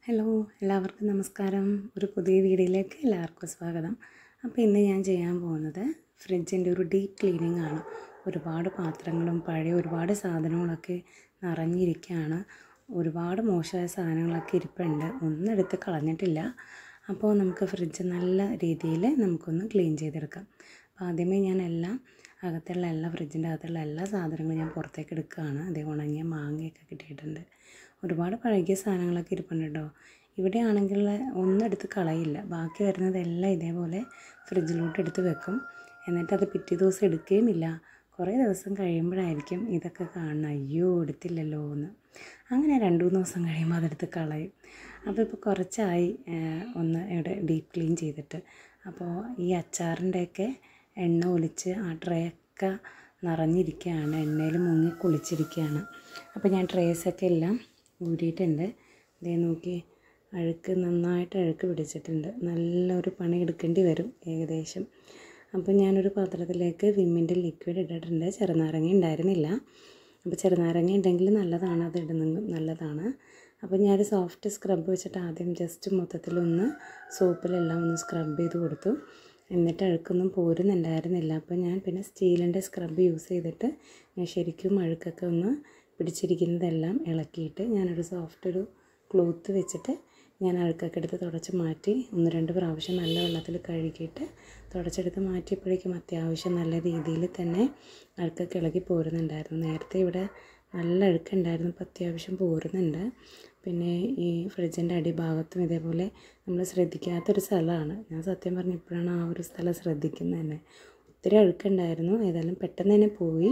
Hello, എല്ലാവർക്കും നമസ്കാരം. ഒരു പുതിയ വീഡിയോയിലേക്ക് എല്ലാവർക്കും സ്വാഗതം. അപ്പോൾ ഇന്ന് ഞാൻ ചെയ്യാൻ പോകുന്നത് ഫ്രിഡ്ജിൻ്റെ ഒരു ഡീപ്പ് ക്ലീനിങ് ആണ്. ഒരുപാട് പാത്രങ്ങളും പഴയ ഒരുപാട് സാധനങ്ങളൊക്കെ നിറഞ്ഞിരിക്കുകയാണ്. ഒരുപാട് മോശമായ സാധനങ്ങളൊക്കെ ഇരിപ്പുണ്ട്, ഒന്നും എടുത്ത് കളഞ്ഞിട്ടില്ല. അപ്പോൾ നമുക്ക് ഫ്രിഡ്ജ് നല്ല രീതിയിൽ നമുക്കൊന്ന് ക്ലീൻ ചെയ്തെടുക്കാം. അപ്പോൾ ആദ്യമേ ഞാൻ ഫ്രിഡ്ജിൻ്റെ അകത്തുള്ള എല്ലാ സാധനങ്ങളും ഞാൻ പുറത്തേക്ക് എടുക്കുകയാണ്. അതേ ഉണങ്ങിയ മാങ്ങയൊക്കെ കിട്ടിയിട്ടുണ്ട്. ഒരുപാട് പഴകിയ സാധനങ്ങളൊക്കെ ഇരിപ്പുണ്ട് കേട്ടോ. ഇവിടെ ആണെങ്കിൽ ഒന്നും എടുത്ത് കളയില്ല, ബാക്കി വരുന്നതെല്ലാം ഇതേപോലെ ഫ്രിഡ്ജിലോട്ട് എടുത്ത് വെക്കും. എന്നിട്ടത് പിറ്റേ ദിവസം എടുക്കുകയും ഇല്ല. കുറേ ദിവസം കഴിയുമ്പോഴായിരിക്കും ഇതൊക്കെ കാണുന്നത്, അയ്യോ എടുത്തില്ലല്ലോ എന്ന്. അങ്ങനെ 2-3 ദിവസം കഴിയുമ്പോൾ അതെടുത്ത് കളയും. അപ്പോൾ ഇപ്പോൾ കുറച്ചായി ഒന്ന് ഇവിടെ ഡീപ്പ് ക്ലീൻ ചെയ്തിട്ട്. അപ്പോൾ ഈ അച്ചാറിൻ്റെയൊക്കെ എണ്ണ ഒലിച്ച് ആ ട്രേ ഒക്കെ നിറഞ്ഞിരിക്കുകയാണ്, എണ്ണയിൽ മുങ്ങി കുളിച്ചിരിക്കുകയാണ്. അപ്പോൾ ഞാൻ ട്രേസൊക്കെ എല്ലാം ഊരിയിട്ടുണ്ട്. ഇതേ നോക്കി, നന്നായിട്ട് അഴുക്ക് പിടിച്ചിട്ടുണ്ട്. നല്ലൊരു പണി എടുക്കേണ്ടി വരും ഏകദേശം. അപ്പോൾ ഞാനൊരു പാത്രത്തിലേക്ക് വിമ്മിൻ്റെ ലിക്വിഡ് ഇട്ടിട്ടുണ്ട്. ചെറുനാരങ്ങ ഉണ്ടായിരുന്നില്ല, അപ്പോൾ ചെറുനാരങ്ങ ഉണ്ടെങ്കിൽ നല്ലതാണ്, അത് ഇടുന്നത് നല്ലതാണ്. അപ്പോൾ ഞാനൊരു സോഫ്റ്റ് സ്ക്രബ് വെച്ചിട്ട് ആദ്യം ജസ്റ്റ് മൊത്തത്തിലൊന്ന് സോപ്പിലെല്ലാം ഒന്ന് സ്ക്രബ് ചെയ്ത് കൊടുത്തു. എന്നിട്ട് അഴുക്കൊന്നും പോരുന്നുണ്ടായിരുന്നില്ല. അപ്പോൾ ഞാൻ പിന്നെ സ്റ്റീലിൻ്റെ സ്ക്രബ് യൂസ് ചെയ്തിട്ട് ഞാൻ ശരിക്കും അഴുക്കൊക്കെ ഒന്ന് പിടിച്ചിരിക്കുന്നതെല്ലാം ഇളക്കിയിട്ട് ഞാനൊരു സോഫ്റ്റ് ക്ലോത്ത് വെച്ചിട്ട് ഞാൻ അഴുക്കൊക്കെ എടുത്ത് തുടച്ച് മാറ്റി 1-2 പ്രാവശ്യം നല്ല വെള്ളത്തിൽ കഴുകിയിട്ട് തുടച്ചെടുത്ത് മാറ്റിയപ്പോഴേക്കും അത്യാവശ്യം നല്ല രീതിയിൽ തന്നെ അഴുക്കൊക്കെ ഇളകി പോരുന്നുണ്ടായിരുന്നു. നേരത്തെ ഇവിടെ നല്ല അഴുക്കുണ്ടായിരുന്നു, ഇപ്പോൾ അത്യാവശ്യം പോരുന്നുണ്ട്. പിന്നെ ഈ ഫ്രിഡ്ജിൻ്റെ അടിഭാഗത്തും ഇതേപോലെ നമ്മൾ ശ്രദ്ധിക്കാത്തൊരു സ്ഥലമാണ്. ഞാൻ സത്യം പറഞ്ഞ് ഇപ്പോഴാണ് ആ ഒരു സ്ഥലം ശ്രദ്ധിക്കുന്നത് തന്നെ. ഒത്തിരി അഴുക്കുണ്ടായിരുന്നു, ഏതായാലും പെട്ടെന്ന് തന്നെ പോയി.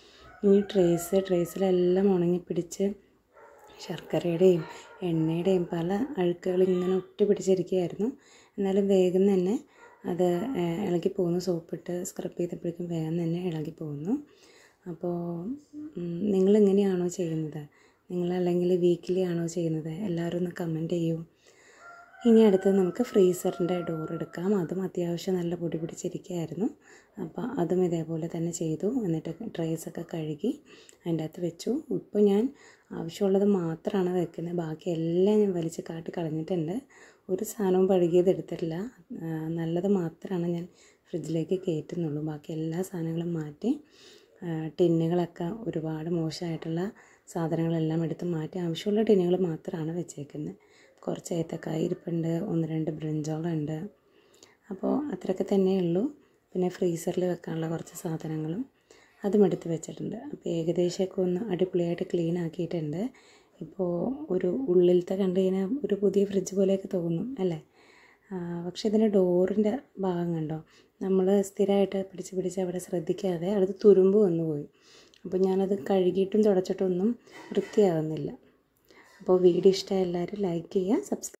ഈ ട്രേസിലെല്ലാം ഉണങ്ങിപ്പിടിച്ച് ശർക്കരയുടെയും എണ്ണയുടെയും പല അഴുക്കുകൾ ഇങ്ങനെ ഒട്ടി പിടിച്ചിരിക്കുകയായിരുന്നു. എന്നാലും വേഗം തന്നെ അത് ഇളകി പോകുന്നു. സോപ്പിട്ട് സ്ക്രബ് ചെയ്തപ്പോഴേക്കും വേഗം തന്നെ ഇളകി പോകുന്നു. അപ്പോൾ നിങ്ങളിങ്ങനെയാണോ ചെയ്യുന്നത്? നിങ്ങളല്ലെങ്കിൽ വീക്കിലി ആണോ ചെയ്യുന്നത്? എല്ലാവരും ഒന്ന് കമൻറ്റ് ചെയ്യൂ. ഇനി അടുത്തത് നമുക്ക് ഫ്രീസറിൻ്റെ ഡോർ എടുക്കാം. അതും അത്യാവശ്യം നല്ല പൊടി പിടിച്ചിരിക്കുകയായിരുന്നു. അപ്പോൾ അതും ഇതേപോലെ തന്നെ ചെയ്തു. എന്നിട്ട് ട്രേസൊക്കെ കഴുകി അതിൻ്റെ അകത്ത് വെച്ചു. ഇപ്പോൾ ഞാൻ ആവശ്യമുള്ളത് മാത്രമാണ് വെക്കുന്നത്, ബാക്കി എല്ലാം ഞാൻ വലിച്ച് കാട്ടി കളഞ്ഞിട്ടുണ്ട്. ഒരു സാധനവും പഴകിയത് എടുത്തിട്ടില്ല, നല്ലത് മാത്രമാണ് ഞാൻ ഫ്രിഡ്ജിലേക്ക് കയറ്റുന്നുള്ളൂ. ബാക്കി എല്ലാ സാധനങ്ങളും മാറ്റി, ടിന്നുകളൊക്കെ ഒരുപാട് മോശമായിട്ടുള്ള സാധനങ്ങളെല്ലാം എടുത്ത് മാറ്റി ആവശ്യമുള്ള ടിന്നുകൾ മാത്രമാണ് വെച്ചേക്കുന്നത്. കുറച്ച് ഏത്തക്കായ ഇരിപ്പുണ്ട്, 1-2 ബ്രിഞ്ചോളുണ്ട്. അപ്പോൾ അത്രയൊക്കെ തന്നെയുള്ളൂ. പിന്നെ ഫ്രീസറിൽ വെക്കാനുള്ള കുറച്ച് സാധനങ്ങളും അതും എടുത്ത് വെച്ചിട്ടുണ്ട്. അപ്പോൾ ഏകദേശമൊക്കെ ഒന്ന് അടിപൊളിയായിട്ട് ക്ലീൻ ആക്കിയിട്ടുണ്ട്. ഇപ്പോൾ ഒരു ഉള്ളിലത്തെ കണ്ടു കഴിഞ്ഞാൽ ഒരു പുതിയ ഫ്രിഡ്ജ് പോലെയൊക്കെ തോന്നും അല്ലേ? പക്ഷേ ഇതിൻ്റെ ഡോറിൻ്റെ ഭാഗം കണ്ടോ, നമ്മൾ സ്ഥിരമായിട്ട് പിടിച്ച് അവിടെ ശ്രദ്ധിക്കാതെ അടുത്ത് തുരുമ്പ് വന്നു പോയി. അപ്പോൾ ഞാനത് കഴുകിയിട്ടും തുടച്ചിട്ടൊന്നും വൃത്തിയാകുന്നില്ല. അപ്പോൾ വീഡിയോ ഇഷ്ടമായ എല്ലാവരും ലൈക്ക് ചെയ്യുക, സബ്സ്ക്രൈബ്